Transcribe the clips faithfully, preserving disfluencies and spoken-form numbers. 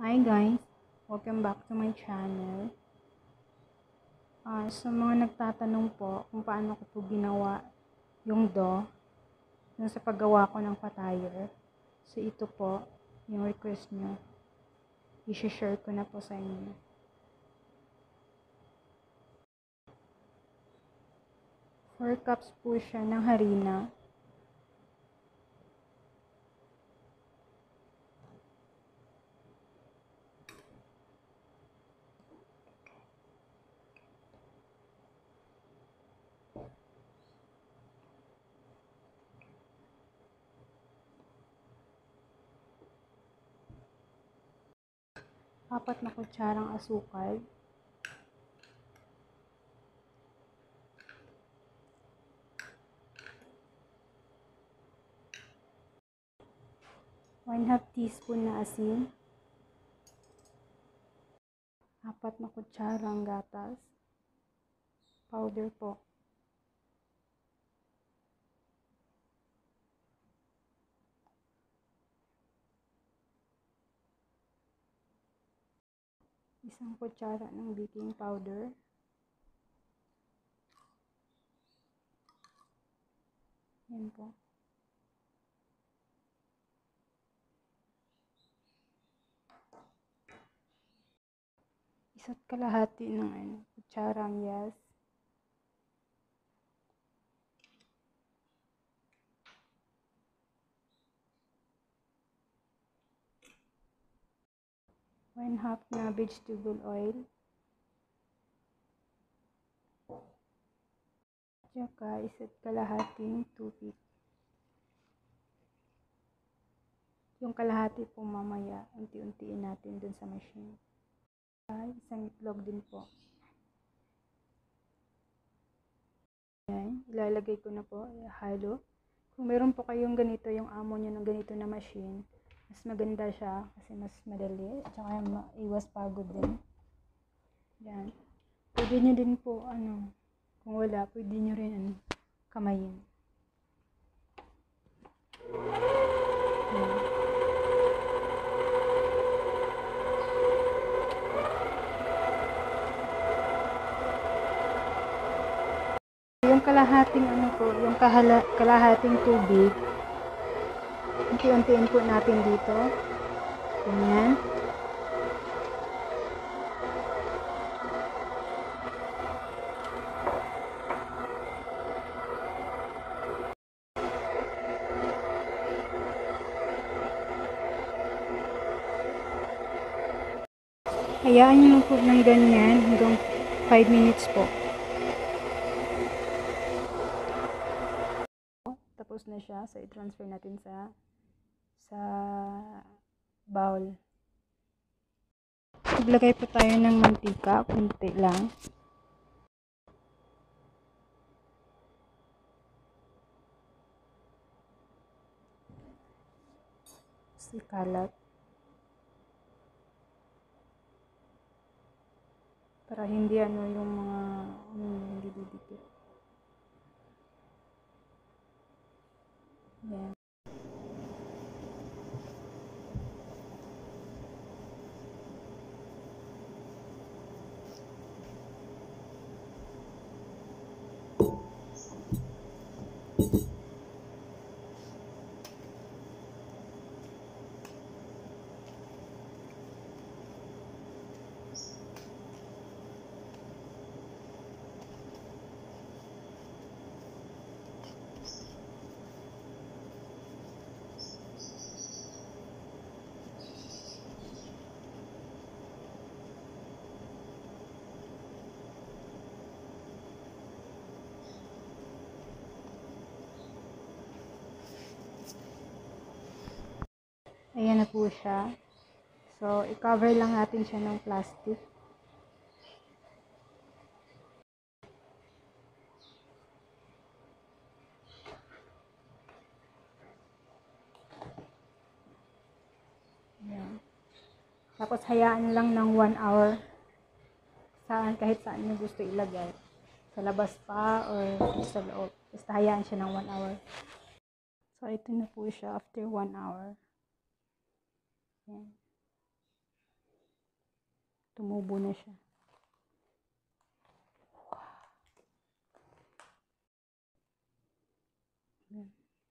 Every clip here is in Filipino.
Hi guys! Welcome back to my channel. Uh, sa mga nagtatanong po kung paano ko po ginawa yung dough yung sa paggawa ko ng Fatayer. So ito po yung request nyo. I-share ko na po sa inyo. four cups po siya ng harina. Apat na kutsarang asukal. one half teaspoon na asin. Apat na kutsarang gatas. Powder po. Isang kutsara ng baking powder. Yan po. Isa't kalahati ng ano, kutsarang yeast. One half na vegetable oil. Tsaka isa't kalahating tubig. Yung kalahati po mamaya, unti-untiin natin dun sa machine. Ay, isang itlog din po. Ayan, ilalagay ko na po, halo. Kung meron po kayong ganito, yung amo nyo ng ganito na machine, mas maganda siya kasi mas madali. At saka maiwas pagod din. Yan. Pwede nyo din po, ano, kung wala, pwede nyo rin, ano, kamayin. Yan. Yung kalahating ano po, yung kahala, kalahating tubig, unti-untiin po natin dito. Ganyan. Hayaan nyo po ng ganyan hanggang five minutes po. Tapos na siya, so i-transfer natin sa sa bowl. Maglagay po tayo ng mantika, kunti lang. Ikalat. Para hindi ano yung mga um, hindi didikit. Yan. Ayan na po siya. So, i-cover lang natin siya ng plastic. Ayan. Tapos, hayaan lang ng one hour. Saan, kahit saan nyo gusto ilagay. Sa labas pa or sa loob. Basta hayaan siya ng one hour. So, ito na po siya after one hour. Ayan. tumubo na siya. Ayan.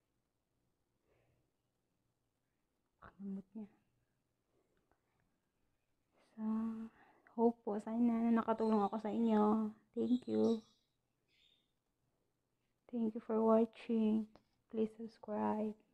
Pakamot niya. So, hope po, sana na nakatulong ako sa inyo. Thank you. Thank you for watching. Please subscribe.